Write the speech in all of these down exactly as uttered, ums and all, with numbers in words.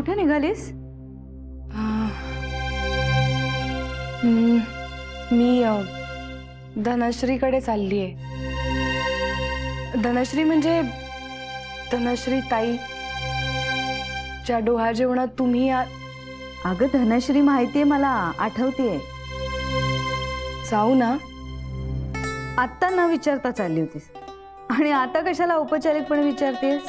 कुठे निघालीस? मी धनश्रीकडे चालली आहे. धनश्री म्हणजे धनश्री ताई, ज्या डोहा जेवणात तुम्ही. अगं धनश्री माहितीये मला, आठवतीये. जाऊ ना. आत्ता न विचारता चालली होतीस आणि आता कशाला औपचारिकपणे विचारतेस?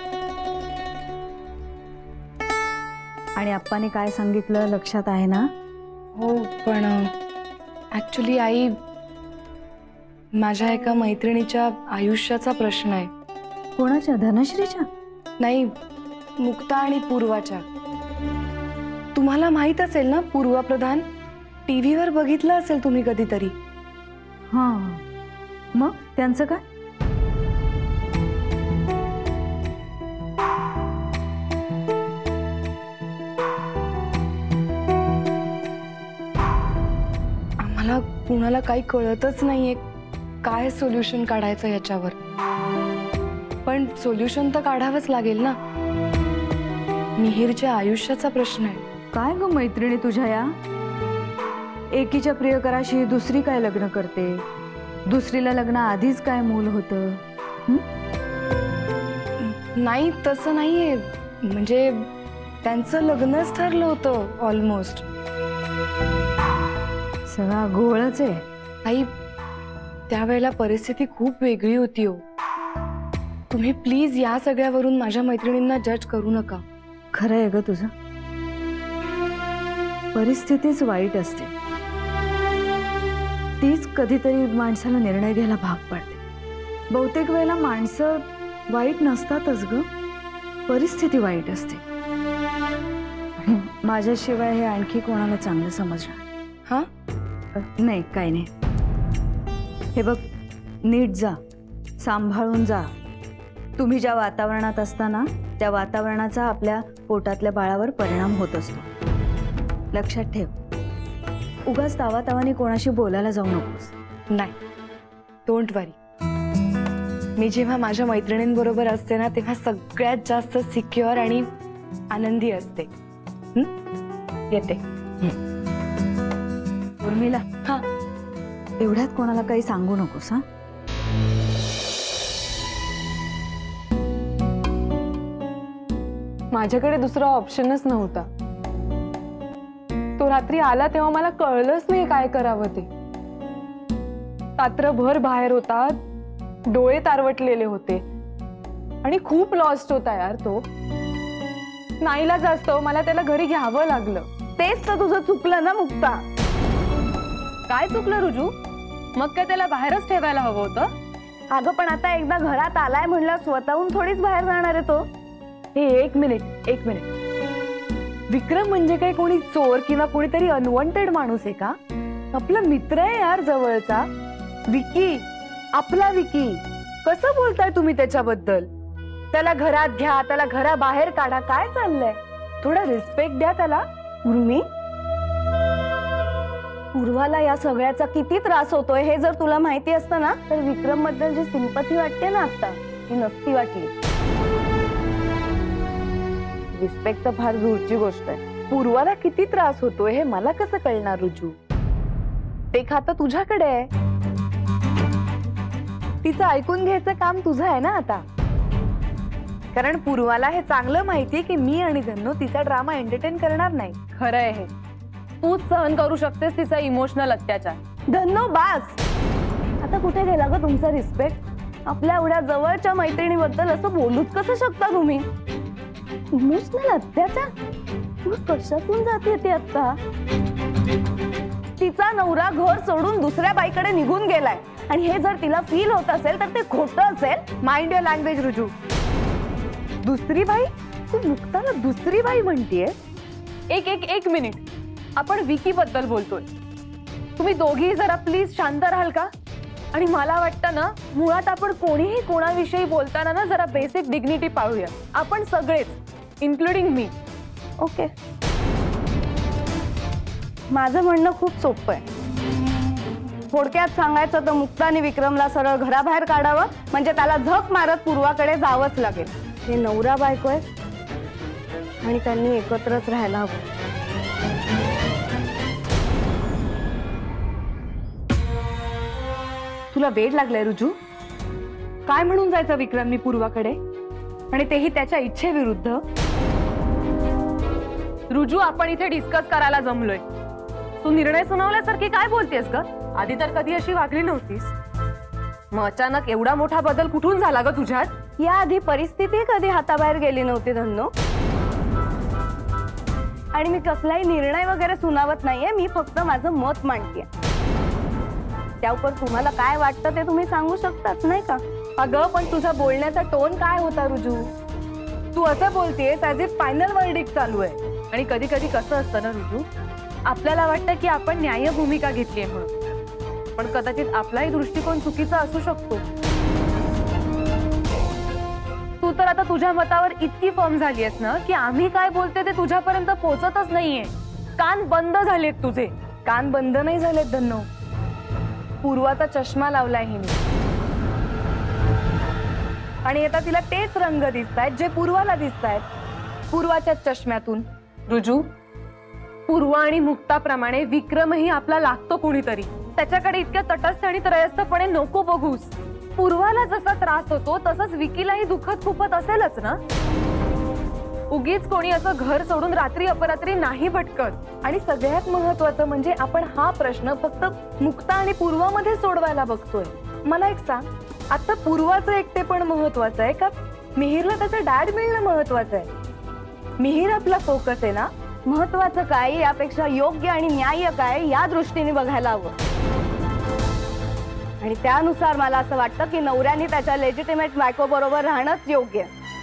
आणि आप्पाने काय सांगितलं लक्षात आहे ना? हो, पण ऍक्च्युली आई, माझ्या एका मैत्रिणीच्या आयुष्याचा प्रश्न आहे. कोणाच्या? धनश्रीच्या? नाही, मुक्ता आणि पूर्वाच्या. तुम्हाला माहित असेल ना पूर्वा प्रधान? टीव्हीवर बघितलं असेल तुम्ही कधीतरी. हा, मग त्यांचं काय? आम्हाला कुणाला काही कळतच नाहीये काय सोल्युशन काढायचं याच्यावर. पण सोल्युशन तर काढावंच लागेल ना. मिहिरच्या आयुष्याचा प्रश्न आहे. काय ग मैत्रिणी तुझ्या या? एकीच्या प्रियकराशी दुसरी काय लग्न करते, दुसरीला लग्न आधीच काय मूल होतं. नाही तसं नाहीये, म्हणजे त्यांचं लग्नच ठरलं होतं ऑलमोस्ट. सगळा घोळच आहे. आई, त्यावेळेला परिस्थिती खूप वेगळी होती हो. तुम्ही प्लीज या सगळ्यावरून माझ्या मैत्रिणींना जज करू नका. खरं आहे ग तुझं. परिस्थितीच वाईट असते, तीच कधीतरी माणसाला निर्णय घ्यायला भाग पाडते. बहुतेक वेळेला माणसं वाईट नसतातच ग, परिस्थिती वाईट असते. माझ्याशिवाय हे आणखी कोणाला चांगलं समजणार. हा नाही, काय नाही. हे बघ, नीट जा, सांभाळून जा. तुम्ही ज्या वातावरणात असताना त्या वातावरणाचा आपल्या पोटातल्या बाळावर परिणाम होत असतो. लक्षात ठेव. उगाच तावातावाने कोणाशी बोलायला जाऊ नकोस. नाही, डोंट वरी. मी जेव्हा माझ्या मैत्रिणींबरोबर असते ना तेव्हा सगळ्यात जास्त सिक्युअर आणि आनंदी असते. येते. उर्मिला, हा, एवढ्यात कोणाला काही सांगू नकोस. हा, माझ्याकडे दुसरा ऑप्शनच नव्हता. तो रात्री आला तेव्हा मला कळलंच नाही काय करावं ते. रात्रभर बाहेर होता, डोळे तारवटलेले होते आणि खूप लॉस्ट होता यार तो. नाईलाज असतो, मला त्याला घरी घ्यावं लागलं. तेच तर तुझं चुकलं ना मुक्ता. काय चुकलं रुजू? मग काय त्याला बाहेरच ठेवायला हवं होतं? अगं पण आता एकदा घरात आलाय म्हणलं स्वतःहून थोडीच बाहेर जाणार आहे तो. हे एक मिनिट एक मिनिट विक्रम म्हणजे काय कोणी चोर किंवा कोणीतरी अनवॉन्टेड माणूस आहे का? आपला मित्र आहे यार जवळचा. विकी, आपला विकी. कसं बोलताय तुम्ही त्याच्याबद्दल? त्याला घरात घ्या, त्याला घराबाहेर काढा, काय चाललंय? थोडा रिस्पेक्ट द्या त्याला. उर्मी, पूर्वाला या सगळ्याचा किती त्रास होतोय हे जर तुला माहिती असतं ना तर विक्रम बद्दल जी सिंपथी वाटते ना आता ती नसती वाटली. रिस्पेक्ट तर फार दूरची गोष्ट आहे. पूर्वाला किती त्रास होतोय हे मला कसं कळणार रुजू? ते खातं तुझ्याकडे आहे. तिचं ऐकून घ्यायचं काम तुझं आहे ना आता. कारण पूर्वाला हे चांगलं माहितीये की मी आणि धन्नो तिचा ड्रामा एंटरटेन करणार नाही. खरं आहे हे. तूच सहन करू शकतेस तिचा इमोशनल अत्याचार. धन्नो, बास. आता कुठे गेला ग तुमचा रिस्पेक्ट? आपल्या एवढ्या जवळच्या मैत्रिणीबद्दल असं बोलूच कसं शकता तुम्ही? इमोशनल अत्याचार? तू कशातून जाते ती आता? तिचा नवरा घर सोडून दुसऱ्या बाईकडे निघून गेलाय आणि हे जर तिला फील होत असेल तर ते खोटं असेल. माइंड युअर लँग्वेज रुजू. दुसरी बाई? तू मुक्ताला दुसरी बाई म्हणतीये? एक एक एक मिनिट, आपण विकी बद्दल बोलतोय. तुम्ही दोघी जरा प्लीज शांत राहाल का? आणि मला वाटतं ना, मुळात आपण कोणीही कोणाविषयी बोलताना ना जरा बेसिक डिग्निटी पाळूया. आपण सगळेच, इन्क्लुडिंग मी. ओके, माझं म्हणणं खूप सोपं आहे. थोडक्यात सांगायचं तर मुक्ता आणि विक्रमला सरळ घराबाहेर काढावं, म्हणजे त्याला झक मारत पूर्वाकडे जावंच लागेल. हे नवरा बायको आहे, आणि त्यांनी एकत्रच राहायला हवं. तुला वेड लागलाय रुजू? काय म्हणून जायचं विक्रमनी पूर्वाकडे, आणि तेही त्याच्या इच्छेविरुद्ध? रुजू, आपण इथे डिस्कस करायला जमलोय. तू निर्णय सुनावल्यासारखी काय बोलतेस ग? आधी तर कधी अशी वागली नव्हतीस. मग अचानक एवढा मोठा बदल कुठून झाला ग तुझ्यात? या आधी परिस्थिती कधी हाताबाहेर गेली नव्हती धन्नो. आणि मी कसलाही निर्णय वगैरे सुनावत नाहीये, मी फक्त माझं मत मांडतेय. त्यावर तुम्हाला काय वाटतं ते तुम्ही सांगू शकताच, नाही का? अगं, पण तुझा बोलण्याचा टोन काय होता रुजू? तू असं बोलतेस ॲज इफ फायनल वर्डिक्ट चालू आहे. आणि कधी कधी कसं असतं ना रुजू, आपल्याला वाटतं की आपण न्याय्य भूमिका घेतलीये म्हणून, पण कदाचित आपलाही दृष्टिकोन चुकीचा असू शकतो. तू तर आता तुझ्या मतावर इतकी फर्म झालीयस ना की आम्ही काय बोलते ते तुझ्यापर्यंत पोहोचतच नाहीये. कान बंद झालेत तुझे. कान बंद नाही झालेत धन्नो. पूर्वाचा चष्मा लावलाय हिने, आणि आता तिला तेच रंग दिसतायत जे पूर्वाला दिसतायत पूर्वाच्या चष्म्यातून. रुजू, पूर्वा आणि मुक्ताप्रमाणे विक्रमही आपला लागतो कोणीतरी. त्याच्याकडे इतक्या तटस्थ आणि त्रयस्थपणे नको बघूस. पूर्वाला जसा त्रास होतो तसंच विकीलाही दुखत खुपत असेलच ना. उगीच कोणी असं घर सोडून रात्री अपरात्री नाही भटकत. आणि सगळ्यात महत्वाचं म्हणजे आपण हा प्रश्न फक्त मुक्ता आणि पूर्वामध्ये सोडवायला बघतोय. मला एक सांग, आता पूर्वाचं एकटेपण महत्वाचं आहे का मिहिरला त्याचा डॅड मिळणं महत्वाचं आहे? मिहिर आपला फोकस आहे ना. महत्वाचं काय यापेक्षा योग्य आणि न्याय्य काय या दृष्टीने बघायला हवं. आणि त्यानुसार मला असं वाटतं की नवऱ्याने त्याच्या लेजिटिमेट बायको बरोबर राहणंच योग्य.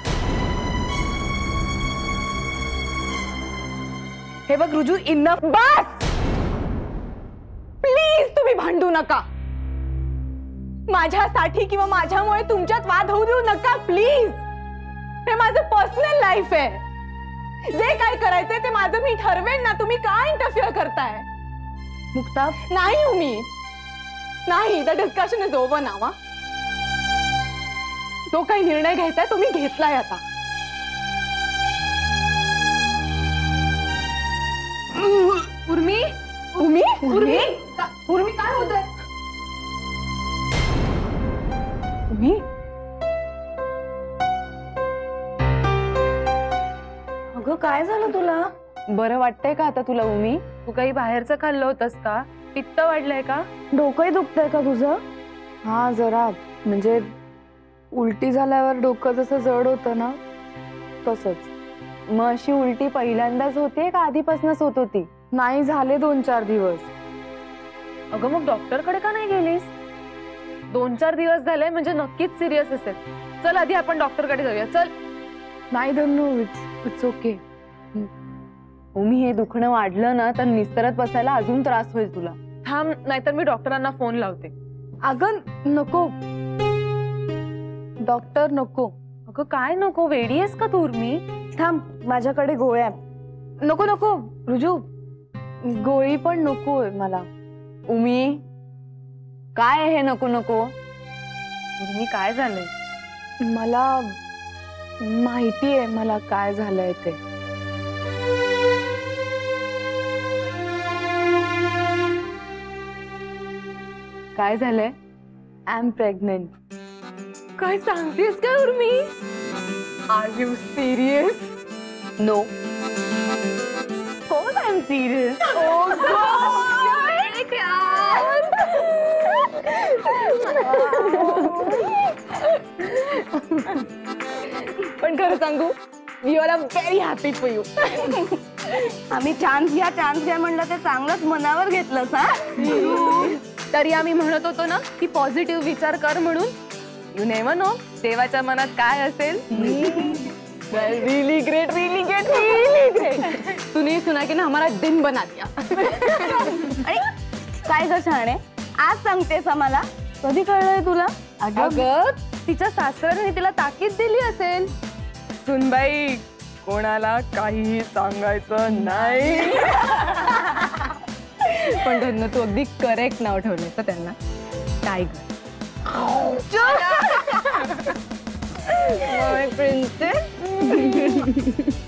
हे बघ रुजू, इनफ. बस प्लीज, तुम्ही भांडू नका. माझ्यासाठी किंवा माझ्यामुळे तुमच्यात वाद होऊ देऊ नका प्लीज. हे माझं पर्सनल लाईफ आहे. जे काय करायचंय ते माझं मी ठरवेन ना. तुम्ही काय इंटरफिअर करताय? मुक्ता, नाही उमी, नाही. The discussion is over now. जो काही निर्णय घ्यायचाय तुम्ही घेतलाय आता. उर्मी, उमी, उर्मी, उर्मी काय होतंय? उमी, अगं काय झालं तुला? बरं वाटतंय का आता तुला उमी? तू काही बाहेरचं खाल्लं होतंस का? पित्त वाढलंय का? डोकंही दुखतंय का तुझं? हा, जरा. म्हणजे उलटी झाल्यावर डोकं जसं जड होतं ना तसंच. मग अशी उलटी पहिल्यांदाच होते का आधीपासूनच होत होती? नाही, झाले दोन चार दिवस. अगं, मग डॉक्टरकडे का नाही गेलीस? दोन चार दिवस झाले म्हणजे नक्कीच सिरियस असेल. चल आधी आपण डॉक्टरकडे जाऊया. चल. नाही धन्नू, इट्स इट्स ओके. उमी, हे दुखणं वाढलं ना तर निस्तरत बसायला अजून त्रास होईल तुला. थांब, नाहीतर मी डॉक्टरांना फोन लावते. अगं नको, डॉक्टर नको. अगं काय नको? वेडी आहेस का तू उर्मी? थांब, माझ्याकडे गोळ्या. नको नको रुजू, गोळी पण नकोय मला. उमी, काय हे नको नको? उर्मी, काय झालंय? मला माहिती आहे मला काय झालंय ते. काय झालंय? I am pregnant. काय सांगतेस का Urmi? Are you serious? No. कोण आय एम सिरियस? ओ पण खरं सांगू, we are very happy for you. आम्ही चान्स घ्या चान्स घ्या म्हणलं ते चांगलंच मनावर घेतलंस. हा, तरी आम्ही म्हणत होतो ना की पॉझिटिव्ह विचार कर म्हणून. यू नेव्हर नो देवाच्या मनात काय असेल. Really great, really great, really great. तूने सुना की ना हमारा दिन बना दिया. आणि काय ग शाणे, आज सांगतेस आम्हाला? कधी कळलंय तुला? अगं, तिच्या सासऱ्याने तिला ताकीद दिली असेल. सुनबाई, कोणाला काहीही सांगायचं नाही. पण धन्य, तू अगदी करेक्ट नाव ठेवलंय तर त्यांना. टायगर. My princess.